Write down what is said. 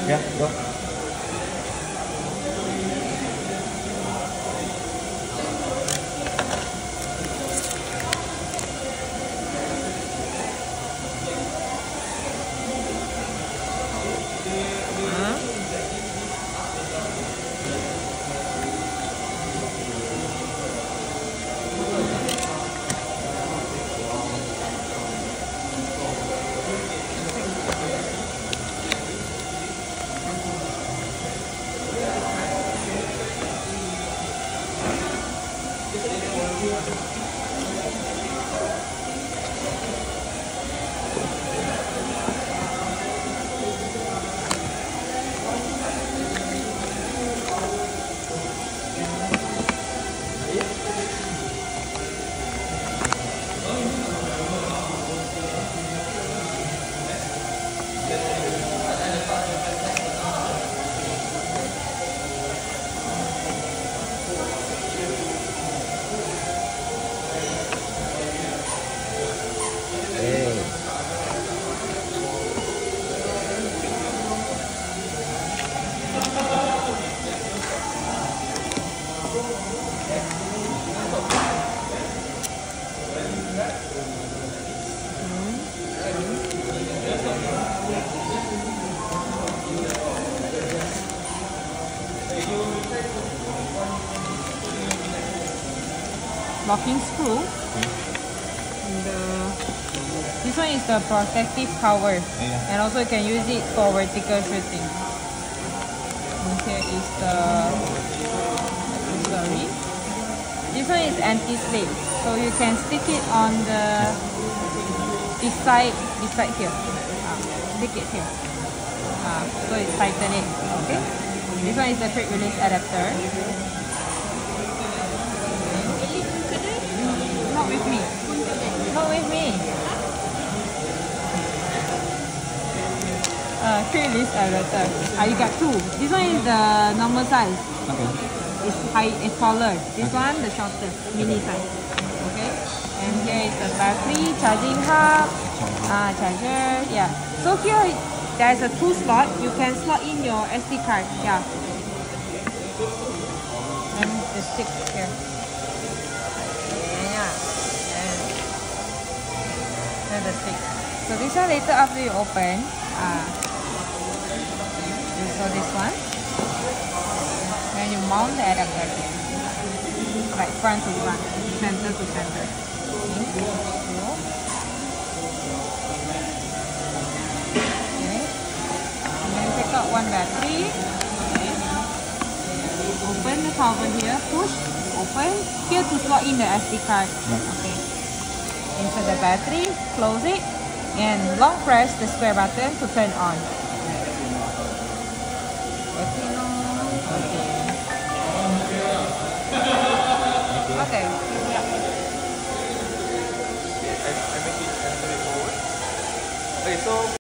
Yeah, go. Hey. Locking screw. And this one is the protective cover, and also you can use it for vertical shooting. And here is the accessory. This one is anti-slip, so you can stick it on the beside here. Stick it here. So it's tighten it. Okay. This one is the quick release adapter. Not with me. Not with me. Quick release adapter. You got two. This one is the normal size. Okay. It's taller. This one the shorter, mini size. Okay. And here is the battery, charging hub, charger. Yeah. So here there's a 2 slot. You can slot in your SD card. Yeah. And the stick here. The stick. So this one later after you open, so this one, then you mount the adapter here, like front to front, center to center. Okay. And then take out one battery. Okay. Open the cover here, push, open. Here to slot in the SD card. Okay. Insert the battery, close it, and long press the square button to turn on. Okay. I make it forward. Okay, so